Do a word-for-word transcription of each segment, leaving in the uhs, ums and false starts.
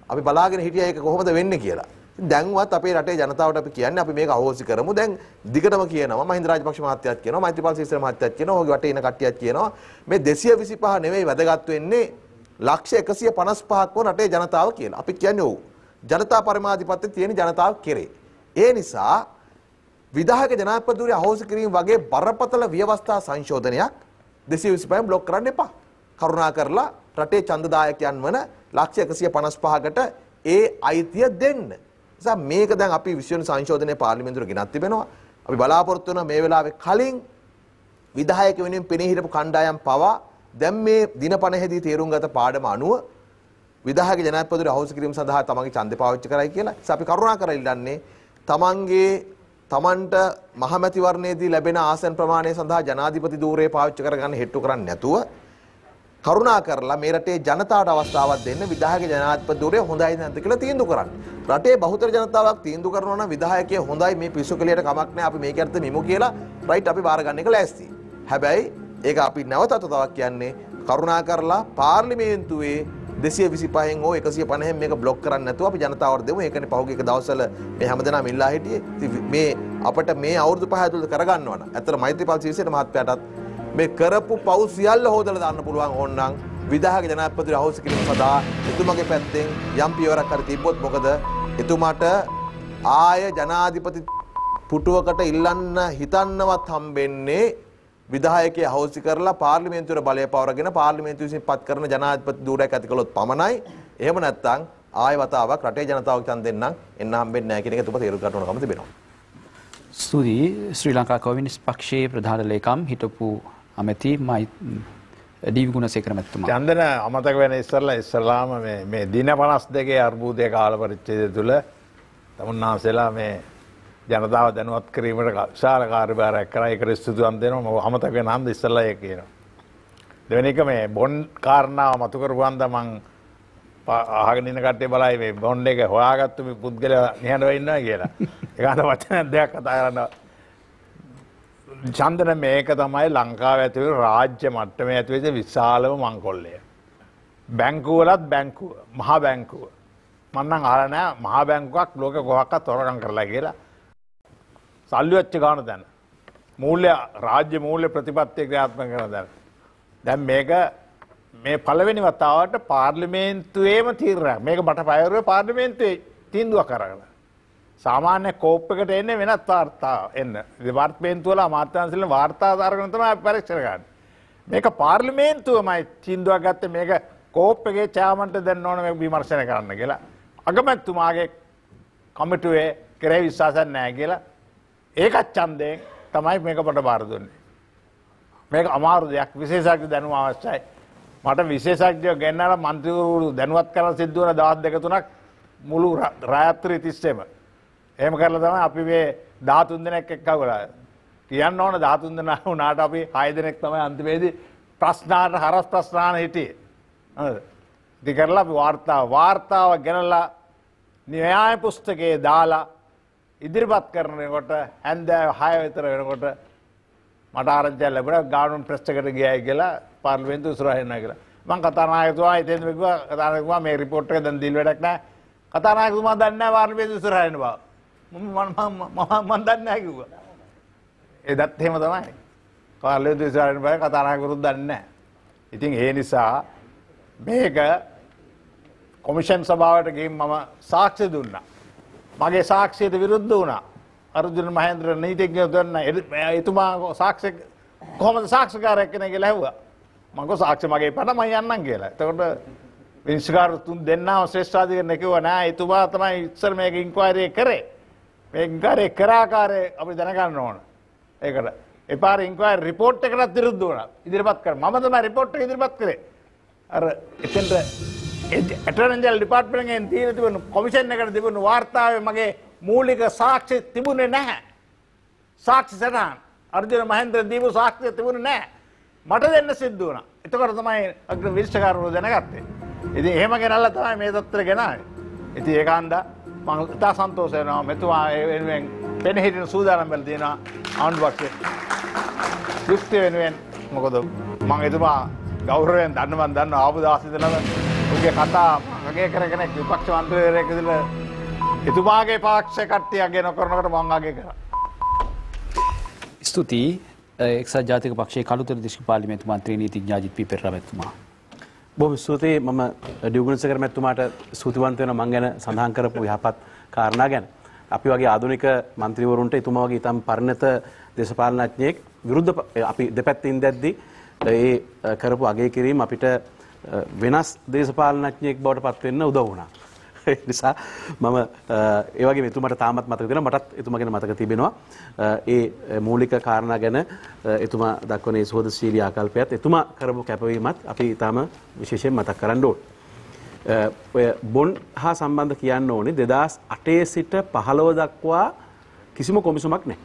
අපි බලාගෙන හිටියා ඒක කොහොමද වෙන්නේ කියලා. දැන්වත් අපේ රටේ ජනතාවට අපි කියන්නේ අපි මේක අහෝසි කරමු. දැන් දිගටම කියනවා මහින්ද රාජපක්ෂ මහත්තයාත් කියනවා මෛත්‍රීපාල සිරිසේන මහත්තයාත් කියනවා ඔහුගේ වටේ ඉන්න කට්ටියත් කියනවා මේ දෙසිය විසිපහ නෙවෙයි වැදගත් වෙන්නේ ලක්ෂ එකසිය පනස් පහක් වන රටේ ජනතාව කියලා. අපි කියන්නේ ඔව්. ජනතා පරමාධිපත්‍ය තියෙන ජනතාව කෙරේ. ඒ නිසා විධායක ජනාධිපතිවරයා අහෝසි කිරීම වගේ බරපතල ව්‍යවස්ථා සංශෝධනයක් දෙසිය විසිපහෙන් බ්ලොක් කරන්න එපා. කරුණා කරලා රටේ ඡන්දදායකයන් වන ලක්ෂ එකසිය පනස් පහකට ඒ අයිතිය දෙන්න. නිසා මේක දැන් අපි විශ්ව සංශෝධනයේ පාර්ලිමේන්තුවට ගෙනත් තිබෙනවා. අපි බලාපොරොත්තු වෙනවා මේ වෙලාවේ කලින් විධායක වෙනුවෙන් පෙනී හිටපු කණ්ඩායම් පවා දැන් මේ දිනපණෙහිදී තීරුම් ගත පාඩම අනුව විධායක ජනාධිපතිවරයා අහෝසි කිරීම සඳහා තමන්ගේ ඡන්දය පාවිච්චි කරයි කියලා. නිසා අපි කරුණා කරලා ඉල්ලන්නේ තමන්ගේ තමන්ට මහමැතිවරණයේදී ලැබෙන ආසන ප්‍රමාණය සඳහා ජනාධිපති ධූරය පාවිච්චි කරගන්න හෙට්ටු කරන්නේ නැතුව කරුණා කරලා මේ රටේ ජනතාවට අවස්ථාවක් දෙන්න විධායක ජනාධිපති ධූරය හොඳයි නැද්ද කියලා තීන්දුව කරන්න. රටේ බහුතර ජනතාවක් තීන්දුව කරනවා නම් විධායකයා හොඳයි මේ පිස්සු කෙලියට කමක් නැහැ අපි මේක අර්ථ මිමු කියලා රයිට් අපි බාර ගන්න එක ලෑස්ති. හැබැයි ඒක අපි නැවත තවක් කියන්නේ කරුණා කරලා පාර්ලිමේන්තුවේ දෙසිය විසිපහෙන් හෝ එකසිය පනහෙන් මේක බ්ලොක් කරන්න නැතුව අපි ජනතාවට දෙමු. ඒකනේ පහුගිය එක දවස්වල මේ හැමදෙනාම ඉල්ලා හිටියේ. ඉතින් මේ අපිට මේ අවුරුදු පහ ඇතුළත කරගන්නවා නම් ඇත්තට මෛත්‍රීපාල සිරිසේන මහත්මයාටත් මේ කරපු පව් සියල්ල හොදලා දාන්න පුළුවන් ඕනනම් විධායක ජනාධිපතිවරයා අහෝසි කිරීම සඳහා එතුමාගේ පැත්තෙන් යම් පියවරක් හරි තිබ්බොත් මොකද එතුමාට ආය ජනාධිපති පුටුවකට ඉල්ලන්න හිතන්නවත් හම්බෙන්නේ විධායකයා අහෝසි කරලා පාර්ලිමේන්තුවේ බලය පවරගෙන පාර්ලිමේන්තුව විසින් පත් කරන ජනාධිපති ධූරයක් ඇති කළොත් පමණයි. එහෙම නැත්නම් ආය වතාවක් රටේ ජනතාවට ඡන්ද දෙන්නම් එන්න හම්බෙන්නේ නැහැ කියන එක තුප තේරුම් ගන්න ඕනකම තිබෙනවා. ස්තුතියි ශ්‍රී ලංකා කම්යුනිස්ට් පක්ෂයේ ප්‍රධාන ලේකම් හිටපු අමැති මයි ඩී.වී. ගුණසේකර මැතිතුමා. චන්දන අමතක වෙන ඉස්සරලා ඉස්සලාම මේ මේ දින පනස් දෙකේ අර්බුදයේ කාල පරිච්ඡේදය තුල තමුන්නාන්සලා මේ ජනතාව දැනුවත් කිරීමට විශාල කාර්යභාරයක් කරා. ඒකට ස්තුතිවන්ත වෙනවා. මම අමතක වෙන හන්ද ඉස්සරලා ඒක කියනවා. දෙවෙනි එක මේ බොන්ඩ් කාරණාව මතු කරපුවාන්ද මං අහගෙන ඉන්න කට්ටිය බලයි මේ බොන්ඩ් එක හොයාගත්තු මේ පුද්ගලයා නිහඬව ඉන්නවා කියලා. ඒකට වචන දෙයක් කතා කරනවා. චන්දන මේක තමයි ලංකාවේ ඇතුළේ රාජ්‍ය මට්ටමේ ඇතුළේ විශාලම මංකොල්ලය. බැංකුවලත් බැංකුව, මහා බැංකුව. මම නම් අහලා නැහැ මහා බැංකුවක් ලෝකෙ කොහොක්වත් තොරකම් කරලා කියලා. සල්ලි වෙච්ච ගාන දැන. මූල්‍ය රාජ්‍ය මූල්‍ය ප්‍රතිපත්තිය ක්‍රියාත්මක කරන දැන. දැන් මේක මේ පළවෙනි වතාවට පාර්ලිමේන්තුවේම තීරණයක්. මේක බටපැවරුවේ පාර්ලිමේන්තුවේ තීන්දුවක් කරගෙන. සාමාන්‍ය කෝප් එකට එන්නේ වෙනත් වාර්තා එන්න. දෙපාර්තමේන්තුව වල අමාත්‍යාංශවල වාර්තා දාරගෙන තමයි පරීක්ෂා කරන්නේ. මේක පාර්ලිමේන්තුවමයි තීන්දුවක් ගත්තේ මේක කෝප් එකේ චෑමන්ට දෙන්න ඕන මේක විමර්ශනය කරන්න කියලා. අගමැතිතුමාගේ කමිටුවේ කෙරෙහි විශ්වාසයක් නැහැ කියලා ඒකත් ඡන්දයෙන් තමයි මේක පොඩ බාර දුන්නේ. මේක අමාරු දෙයක් විශේෂඥ දැනුම අවශ්‍යයි. මට විශේෂඥයෝ ගෙන්නලා മന്ത്രിවරු දැනුවත් කරලා සිද්ධ වුණ දවස් දෙක තුනක් මුළු රාත්‍රී තිස්සේම. එහෙම කරලා තමයි අපි මේ දහතුන් දෙනෙක් එක්කවලා කියන්න ඕන දහතුන් දෙනා වුණාට අපි හය දෙනෙක් තමයි අන්තිමේදී ප්‍රශ්නාට හරස් ප්‍රශ්නාන හිටියේ. හරිද? ඉතින් කරලා අපි වාර්තාව වාර්තාව ගෙනලා න්‍යාය පුස්තකයේ දාලා ඉදිරිපත් කරනකොට හැන්දෑව හය විතර වෙනකොට මට ආරංචිය ලැබුණා ගානුන් ප්‍රෙස් එකට ගියයි කියලා පාර්ලිමේන්තුව ඉස්සරහ එනවා කියලා. මම කතානායකතුමා ඉතින් කිව්වා කතානායකතුමා මේ රිපෝට් එක දැන් දීල් වැඩක් නැහැ. කතානායකතුමා දන්නේ නැහැ පාර්ලිමේන්තුව ඉස්සරහ එන බව. මම මම මම දන්නේ නැහැ කිව්වා. ඒදත් එහෙම තමයි. පාර්ලිමේන්තුව ඉස්සරහ එන බව කතානායකතුරුත් දන්නේ නැහැ. ඉතින් ඒ නිසා මේක කොමිෂන් සභාවට ගිහින් මම සාක්ෂි දුන්නා. මගේ සාක්ෂියට විරුද්ධ වුණා. අර්ජුන මහේන්ද්‍ර නීතිඥයෝ දුන්න එතුමා සාක්ෂි කොහොමද සාක්ෂිකාරයෙක් කෙනෙක් කියලා ඇහුවා. මම කිව්වා සාක්ෂි මගේ පණ මම යන්නම් කියලා. එතකොට විනිශ්චයකාර තුන් දෙනාම ශ්‍රේෂ්ඨාධිකරණය කිව්වා නෑ එතුමා තමයි ඉස්සර මේක ඉන්ක්වයරි කරේ. මේ ඉන්ක්වයරි කරාකාරය අපි දැනගන්න ඕන. ඒකට එපාර ඉන්ක්වයරි රිපෝට් එකකට විරුද්ධ වුණා. ඉදිරිපත් කර මම තමයි රිපෝට් එක ඉදිරිපත් කරේ. අර එතෙන්ට ඇටර්නි ජනරල් ඩිපාර්ට්මන්ට් එකෙන් තියෙන තිබුණු කොමිෂන් එකට තිබුණු වාර්තාවේ මගේ මූලික සාක්ෂි තිබුණේ නැහැ. සාක්ෂි සටහන් අර්ජුන මහේන්ද්‍ර දීපු සාක්ෂිය තිබුණේ නැහැ. මට දෙන්න සිද්ධ වුණා. එතකොට තමයි අග්‍ර විනිශ්චයකාරවරු දැනගත්තේ. ඉතින් එහෙම ගෙනල්ලා තමයි මේ තත්ත්වයට ගෙනාවේ. ඉතින් ඒකන්ද මම ඉතා සන්තෝෂ වෙනවා මෙතුමා වෙනුවෙන් පෙනී හිටින සූදානම් වෙලා තියෙනවා ආණ්ඩුවක්සේ. යුක්තිය වෙනුවෙන් මොකද මම එතුමා ගෞරවයෙන් දන්න මන් දන්න ආපු දවස් ඉඳලම ඔගේ කතා අගේ කරගෙන විපක්ෂ මන්ත්‍රීවරයෙක් විදිහට එතුමාගේ පක්ෂ කට්ටිය අගේ නොකරනකොට මම අගේ කරා. ස්තුතියි එක්සත් ජාතික පක්ෂයේ කළුතර දිස්ත්‍රික් පාර්ලිමේන්තු මන්ත්‍රී නීතිඥ අජිත් පී පෙරේරා මැතිතුමා. බොහොම ස්තුතියි. මම ඩියුගුණසේකර මැතිතුමාට ස්තුතිවන්ත වෙනවා මං ගැන සඳහන් කරපු යහපත් කාරණා ගැන. අපි වගේ ආධුනික മന്ത്രിවරුන්ට එතුමා වගේ ඊටම පරිණත දේශපාලනඥයෙක් විරුද්ධ අපි දෙපැත්තේ ඉඳද්දී ඒ කරපු අගය කිරීම අපිට වෙනස් දේශපාලනඥයෙක් බවට පත් වෙන්න උදව් වුණා. ඒ නිසා මම ඒ වගේ එතුමාට තාමත් මතක තියෙනවා මටත් එතුමා ගැන මතක තිබෙනවා. ඒ මූලික කාරණා ගැන එතුමා දක්වන ඒ සෝදශීලී ආකල්පයත් එතුමා කරපු කැපවීමත් අපි ඊටම විශේෂයෙන් මතක් කරන්න ඕනේ. ඔය බොන්ඩ් හා සම්බන්ධ කියන්න ඕනේ දෙදාස් අටේ සිට පහළොව දක්වා කිසිම කොමිසමක් නැහැ.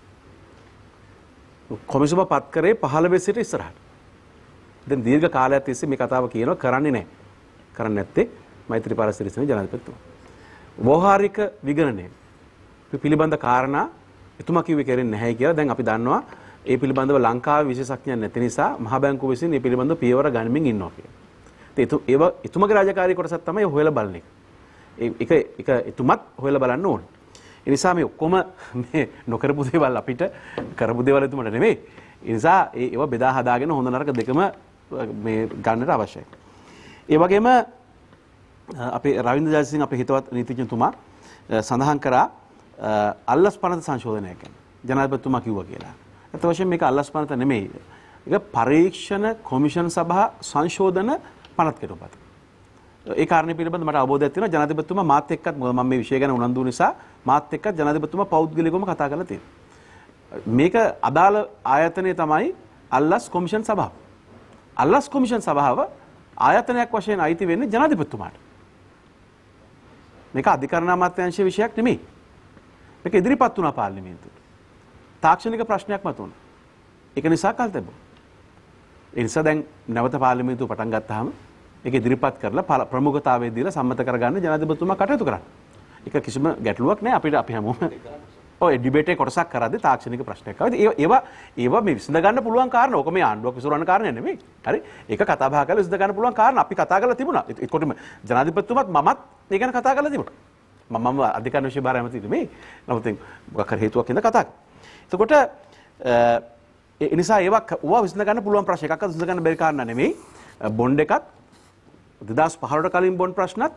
කොමිසම පත් කරේ පහළොව සිට ඉස්සරහට. දැන් දීර්ඝ කාලයක් තිස්සේ මේ කතාව කියනවා කරන්නේ නැහැ. කරන්නේ නැත්තේ මෛත්‍රීපාල සිරිසේන ජනාධිපතිතුමා. ව්‍යවහාරික විගණනය පිළිබඳ කාරණා එතුමා කිව්වේ කෙරෙන්නේ නැහැ කියලා දැන් අපි දන්නවා. ඒ පිළිබඳව ලංකාවේ විශේෂඥයන් නැති නිසා මහ බැංකුව විසින් මේ පිළිබඳව පියවර ගනිමින් ඉන්නවා කියලා. ඒව එතුමගේ රාජකාරී කොටසක් තමයි හොයලා බලන එක. ඒක ඒක එතුමත් හොයලා බලන්න ඕනේ. ඒ නිසා මේ ඔක්කොම මේ නොකරපු දේවල් අපිට කරපු දේවල් එතුමට නෙමෙයි. ඒ නිසා ඒ ඒවා බෙදා හදාගෙන හොඳ නරක දෙකම මේ ගන්නට අවශ්‍යයි. ඒ වගේම අපේ රවින්ද්‍ර ජයසිංහ අපේ හිතවත් නීතිඥතුමා සඳහන් කරා අල්ලස් පනත සංශෝධනය ගැන. ජනාධිපතිතුමා කිව්වා කියලා. ඒත් වශයෙන් මේක අල්ලස් පනත නෙමෙයි. ඒක පරීක්ෂණ කොමිෂන් සභා සංශෝධන පනත් කෙරුපත. ඒ කාරණේ පිළිබඳව මට අවබෝධයක් තියෙනවා ජනාධිපතිතුමා මාත් එක්කත් මොකද මම මේ විෂය ගැන උනන්දු නිසා මාත් එක්කත් ජනාධිපතිතුමා පෞද්ගලිකවම කතා කරලා තියෙනවා. මේක අදාළ ආයතනය තමයි අල්ලස් කොමිෂන් සභාව. අල්ලස් කොමිෂන් සභාව ආයතනයක් වශයෙන් අයිති වෙන්නේ ජනාධිපතිතුමාට. මේක අධිකරණ අමාත්‍යාංශයේ විෂයක් නෙමෙයි. මේක ඉදිරිපත් වුණා පාර්ලිමේන්තුවට. තාක්ෂණික ප්‍රශ්නයක් මතුවුණා. ඒක නිසා කල් තිබුණා. ඒ නිසා දැන් නැවත පාර්ලිමේන්තුව පටන් ගත්තාම ඒක ඉදිරිපත් කරලා ප්‍රමුඛතාවය දීලා සම්මත කරගන්න ජනාධිපතිතුමා කටයුතු කරා. ඒක කිසිම ගැටලුවක් නැහැ අපිට අපි හැමෝම ඔය ඩිබේට් එක කොටසක් කරද්දී තාක්ෂණික ප්‍රශ්නයක් ආවද ඒවා ඒවා මේ විසඳ ගන්න පුළුවන් කාරණා. ඕක මේ ආණ්ඩුවක් විසුරවන්න කාරණයක් නෙමෙයි. හරි. ඒක කතා බහ කරලා විසඳ ගන්න පුළුවන් කාරණා. අපි කතා කරලා තිබුණා. ඒකොටම ජනාධිපතිතුමාත් මමත් මේ ගැන කතා කරලා තිබුණා. මම මම අධිකරණ විෂය භාර ඇමති නෙමෙයි. නමුත් මොකක් හරි හේතුවක් ඉඳලා කතා කරා. එතකොට ඒ නිසා ඒවා ඕවා විසඳ ගන්න පුළුවන් ප්‍රශ්න එකක්වත් විසඳ ගන්න බැරි කාරණා නෙමෙයි. බොන්ඩ් එකත් දෙදාස් පහළොවට කලින් බොන්ඩ් ප්‍රශ්නත්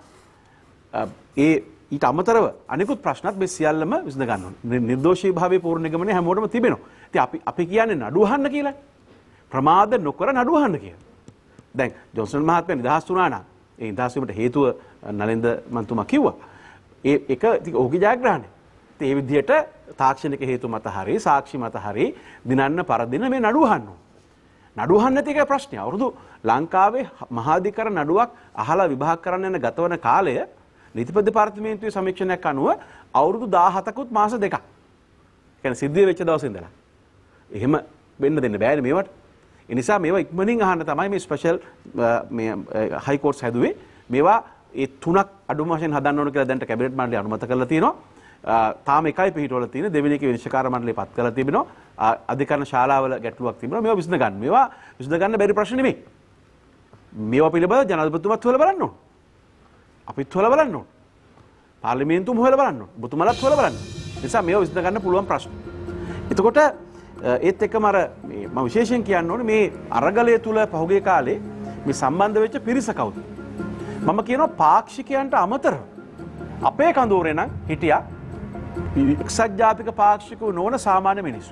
ඒ ඊට අමතරව අනිකුත් ප්‍රශ්නත් මේ සියල්ලම විසඳ ගන්න ඕනේ. නිර්දෝෂී භාවයේ පූර්ණ නිගමනය හැමෝටම තිබෙනවා. ඉතින් අපි අපි කියන්නේ නඩු අහන්න කියලා. ප්‍රමාද නොකර නඩු අහන්න කියලා. දැන් ජොන්සන් මහත්මයා නිදහස් වුණා නම් ඒ නිදහස් වීමට හේතුව නලින්ද මන්තුමා කිව්වා. ඒ එක ඉතින් ඔහුගේ ජයග්‍රහණය. ඉතින් ඒ විදිහට තාක්ෂණික හේතු මත හරි සාක්ෂි මත හරි දිනන්න පරදින මේ නඩු අහන්න ඕනේ. නඩු අහන්න නැති එකයි ප්‍රශ්නේ. අවුරුදු ලංකාවේ මහාධිකර නඩුවක් අහලා විභාග කරන්න යන ගතවන කාලය නීතිපති දෙපාර්තමේන්තුවේ සමීක්ෂණයක් අනුව අවුරුදු දාහතකුත් මාස දෙකක්. ඒ කියන්නේ සිද්ධිය වෙච්ච දවසේ ඉඳලා. එහෙම වෙන්න දෙන්න බෑනේ මේවට. ඒ නිසා මේවා ඉක්මනින් අහන්න තමයි මේ ස්පෙෂල් මේ හයි කෝර්ට්ස් හැදුවේ. මේවා ඒ තුනක් අඩුම වශයෙන් හදන්න ඕන කියලා දැන්ට කැබිනට් මණ්ඩලය අනුමත කරලා තියෙනවා. තාම එකයි පිටවල තියෙන දෙවෙනි එකේ විනිශ්චයකාර මණ්ඩලය පත් කරලා තිබෙනවා. අධිකරණ ශාලාවල ගැටලුවක් තිබුණා. මේවා විසඳ ගන්න. මේවා විසඳ ගන්න බැරි ප්‍රශ්න නෙමෙයි. මේවා පිළිබඳව ජනාධිපතිතුමාත් හොයලා බලන්න ඕන. අපිත් හොයලා බලන්න ඕන. පාර්ලිමේන්තුවම හොයලා බලන්න ඕන. ඔබතුමාලත් හොයලා බලන්න. ඒ නිසා මේවා විසඳ ගන්න පුළුවන් ප්‍රශ්න. එතකොට ඒත් එක්කම අර මේ මම විශේෂයෙන් කියන්න ඕනේ මේ අරගලය තුල පහුගිය කාලේ මේ සම්බන්ධ වෙච්ච පිරිස කවුද? මම කියනවා පාක්ෂිකයන්ට අමතරව අපේ කඳවුරේ නම් හිටියා එක්සත් ජාතික පාක්ෂිකව නොවන සාමාන්‍ය මිනිස්සු.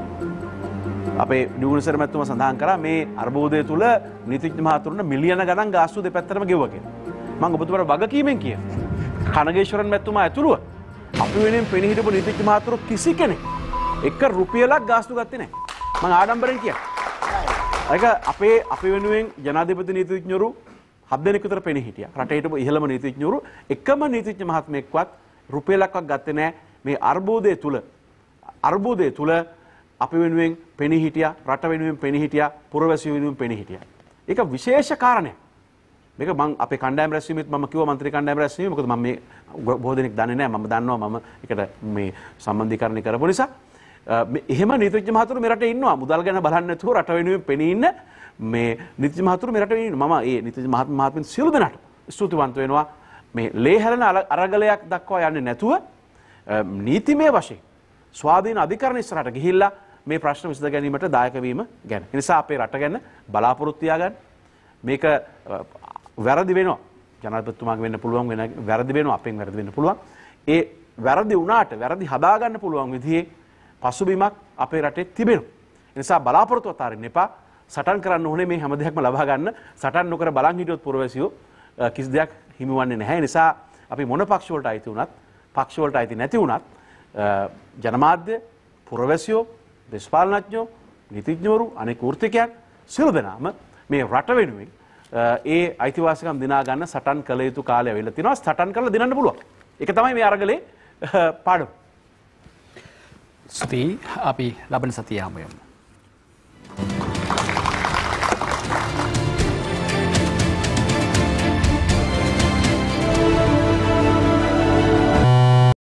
අපේ ඩියුගුණසේර මැතිතුමා සඳහන් කරා මේ අර්බුදය තුල නීතිඥ මහතුරුන්ට මිලියන ගණන් ගාස්තු දෙපැත්තටම ගෙවුවා කියලා. මම ඔබතුමාට වගකීමෙන් කියනවා. කනගේශ්වරන් මැතිතුමා ඇතුළුව අපි වෙනුවෙන් පෙනී හිටපු නීතිඥ මහතුරු කිසි කෙනෙක් එක රුපියලක් ගාස්තු ගත්තේ නැහැ. මම ආඩම්බරෙන් කියනවා. ඒක අපේ අපි වෙනුවෙන් ජනාධිපති නීතිඥවරු හත් දෙනෙක් විතර පෙනී හිටියා. රටේ හිටපු ඉහළම නීතිඥවරු එකම නීතිඥ මහත්මයෙක්වත් රුපියලක්වත් ගත්තේ නැහැ. මේ අර්බුදය තුල අර්බුදය තුල අපි වෙනුවෙන් පෙනී හිටියා, රට වෙනුවෙන් පෙනී හිටියා, පුරවැසියෝ වෙනුවෙන් පෙනී හිටියා. ඒක විශේෂ කාරණයක්. මේක මම අපේ කණ්ඩායම් රැස්වීමෙත් මම කිව්වා മന്ത്രി කණ්ඩායම් රැස්වීම මොකද මම මේ බොහෝ දෙනෙක් දන්නේ නැහැ. මම දන්නවා මම ඒකට මේ සම්බන්ධීකරණය කරපු නිසා. එහෙම නීතිඥ මහතුරු මේ රටේ ඉන්නවා. මුදල් ගැන බලන්නේ නැතුව රට වෙනුවෙන් පෙනී ඉන්න මේ නිතිජ මහතුරු මෙරට මම ඒ නිතිජ මහත්මයාත් සියලු දෙනාට ස්තුතිවන්ත වෙනවා මේ ලේහැරෙන අරගලයක් දක්වා යන්නේ නැතුව නීතිමය වශයෙන් ස්වාධීන අධිකරණ ඉස්සරහට ගිහිල්ලා මේ ප්‍රශ්න විසඳ ගැනීමට දායක වීම ගැන. ඒ නිසා අපේ රට ගැන බලාපොරොත්තු තියාගන්න. මේක වැරදි වෙනවා. ජනාධිපතිතුමාගේ වෙන්න පුළුවන් වෙන වැරදි වෙනවා අපෙන් වැරදි වෙන්න පුළුවන්. ඒ වැරදි වුණාට වැරදි හදා ගන්න පුළුවන් විදිහේ පසුබිමක් අපේ රටේ තිබෙනවා. ඒ නිසා බලාපොරොත්තු අතාරින්න එපා. සටන් කරන්න ඕනේ මේ හැම දෙයක්ම ලබා ගන්න. සටන් නොකර බලන් හිටියොත් පුරවැසියෝ කිසි දෙයක් හිමිවන්නේ නැහැ. ඒ නිසා අපි මොන පක්ෂ වලට අයිති වුණත්, පක්ෂ වලට අයිති නැති වුණත් ජනමාධ්‍ය, පුරවැසියෝ, දේශපාලනඥයෝ, නීතිඥවරු, අනෙක් වෘත්තිකයන් සියලු දෙනාම මේ රට වෙනුවෙන් ඒ අයිතිවාසිකම් දිනා ගන්න සටන් කළ යුතු කාලය ඇවිල්ලා තිනවා. සටන් කරලා දිනන්න පුළුවන්. ඒක තමයි මේ අරගලේ පාඩම. ස්තුතියි. අපි ලබන සතියේ හමු වෙමු.